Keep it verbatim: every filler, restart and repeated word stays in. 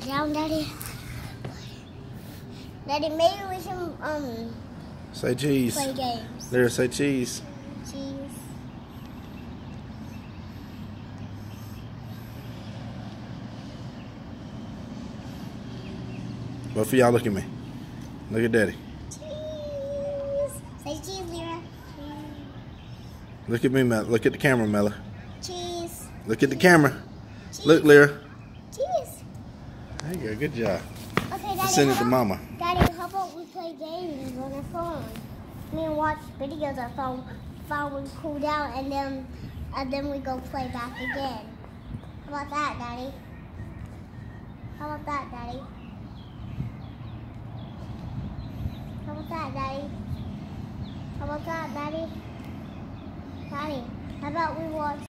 down, Daddy. Daddy, maybe we can um say cheese. Play games. There, say cheese. Cheese. Both of y'all look at me. Look at Daddy. Cheese. Say cheese, Lyra. Look at me, Mel. Look at the camera, Mella. Cheese. Look at the camera. Cheese. Look, Lyra. Cheese. There you go. Good job. Okay, Daddy. Let's send it to how- Mama. Daddy, how about we play games on our phone? Me and watch videos on our phone. Phone we cool down, and then and then we go play back again. How about that, Daddy? How about that, Daddy? How about that, Daddy? How about that, Daddy? Daddy, how about we watch